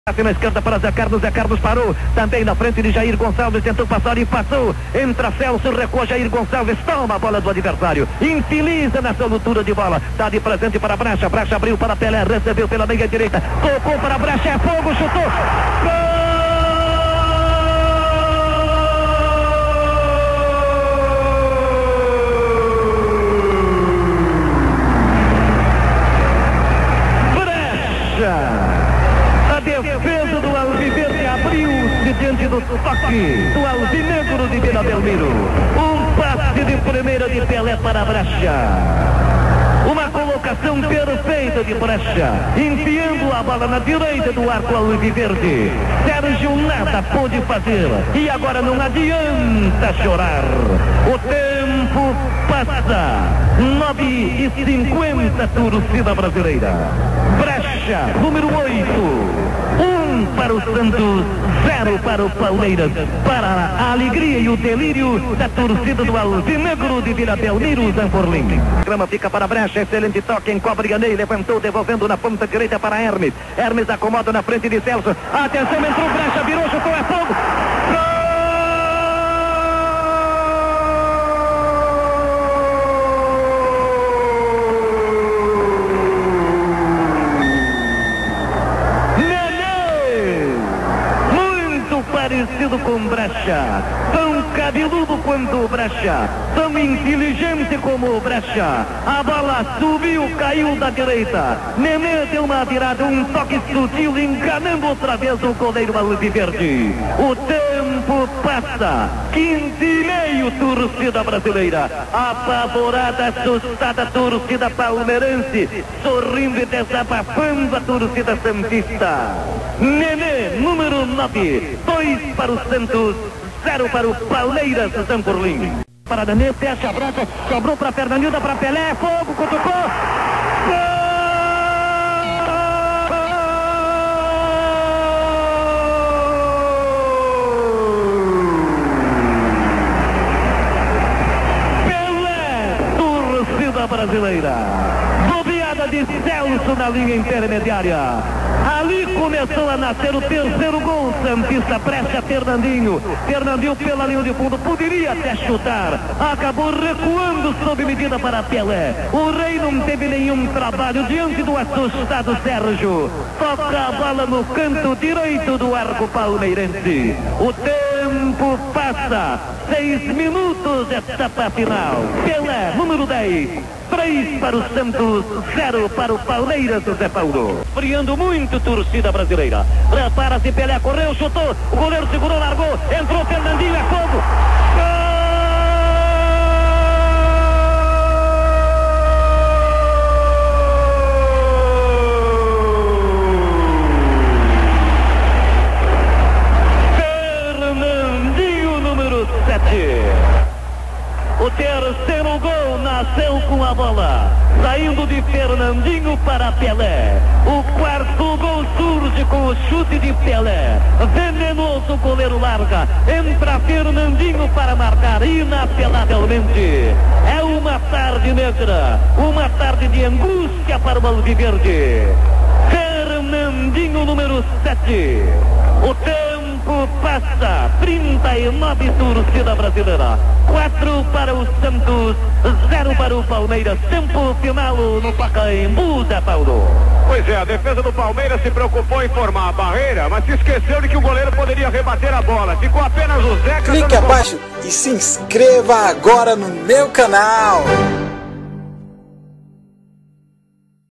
Na esquerda para Zé Carlos parou, também na frente de Jair Gonçalves, tentou passar e passou, entra Celso, recua Jair Gonçalves, toma a bola do adversário, infeliza nessa lutura de bola, está de presente para Bracha, Bracha abriu para Pelé, recebeu pela meia direita, tocou para Bracha, é fogo, chutou, gol! Defesa do Alviverde abriu-se diante do toque do alvinegro de Vila Belmiro. Um passe de primeira de Pelé para Bracha. Uma colocação perfeita de Bracha, enfiando a bola na direita do arco alviverde. Sérgio nada pôde fazer e agora não adianta chorar. O tempo passa. 9h50, torcida brasileira. Bracha, número 8. 1 para o Santos, 0 para o Palmeiras. Para a alegria e o delírio da torcida do alvinegro de Vila Belmiro, Zanforlim. Grama fica para Bracha, excelente toque, encobre Ganei, levantou, devolvendo na ponta direita para Hermes. Hermes acomoda na frente de Celso. Atenção, entrou Bracha, virou, chutou, é fogo. Parecido com Bracha, tão cabeludo quanto o Bracha, tão inteligente como o Bracha. A bola subiu, caiu da direita. Nenê deu uma virada, um toque sutil, enganando outra vez o goleiro alviverde. O tempo passa. 15h30, torcida brasileira. Apavorada, assustada, torcida palmeirense, sorrindo e desabafando a torcida santista. Nenê, número 9, 2 para o Santos, 0 para o Palmeiras, Zanforlim. Para Nenê, fecha a branca, sobrou para Fernandinho, para Pelé, fogo, cutucou, gol! Pelé, torcida brasileira. Bobeada de Celso na linha intermediária. Ali começou a nascer o terceiro gol santista, presta Fernandinho. Fernandinho pela linha de fundo, poderia até chutar. Acabou recuando sob medida para Pelé. O rei não teve nenhum trabalho diante do assustado Sérgio. Toca a bola no canto direito do arco palmeirense. O tempo passa. 6 minutos, etapa final. Pelé, número 10. 3 para o Santos, 0 para o Palmeiras, Zé Paulo. Friando muito, torcida brasileira. Prepara-se, Pelé correu, chutou, o goleiro segurou, largou, entrou Fernandinho, é fogo. Fernandinho, número 7. O terceiro gol nasceu com a bola, saindo de Fernandinho para Pelé. O quarto gol surge com o chute de Pelé. Venenoso, o goleiro larga. Entra Fernandinho para marcar inapelavelmente. É uma tarde negra, uma tarde de angústia para o alviverde. Fernandinho, número 7. O tempo passa. 39, torcida brasileira. 4 para o Santos, 0 para o Palmeiras. Tempo final no Pacaembu, Zé Paulo. Pois é, a defesa do Palmeiras se preocupou em formar a barreira, mas se esqueceu de que o goleiro poderia rebater a bola. Ficou apenas o Zeca. Clique abaixo e se inscreva agora no meu canal.